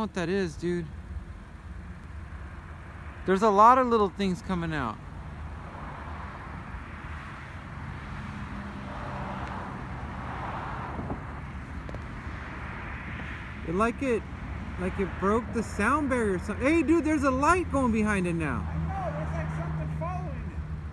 what that is, dude. There's a lot of little things coming out. Like it broke the sound barrier or something. Hey, dude, there's a light going behind it now. I know, there's like something following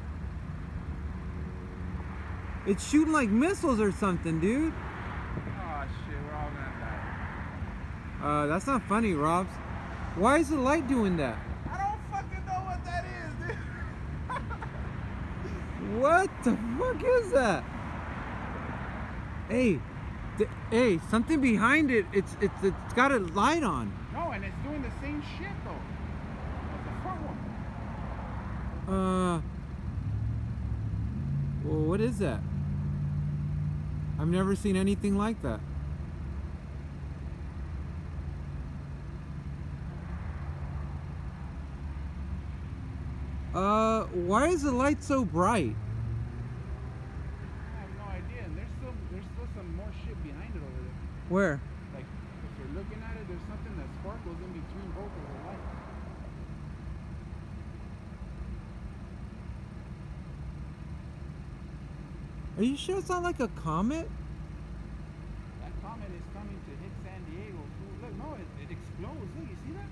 it. It's shooting like missiles or something, dude. Oh shit, we're all gonna die. That's not funny, Robs. Why is the light doing that? I don't fucking know what that is, dude. What the fuck is that? Hey. Hey, something behind it. It's got a light on. No, and it's doing the same shit though as the front one. Well, what is that? I've never seen anything like that. Why is the light so bright? There's still some more shit behind it over there. Where? Like, if you're looking at it, there's something that sparkles in between both of the lights. Are you sure it's not like a comet? That comet is coming to hit San Diego. Look, no, it explodes. Look, you see that?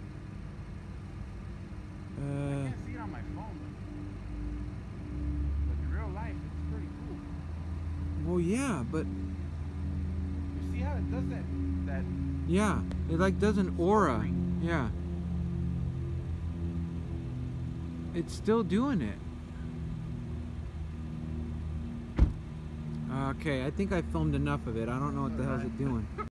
I can't see it on my phone, but in real life, it's pretty cool. Well, yeah, but You see how it does that? yeah, it like does an aura. Yeah. It's still doing it. Okay, I think I filmed enough of it. I don't know what the hell is it doing.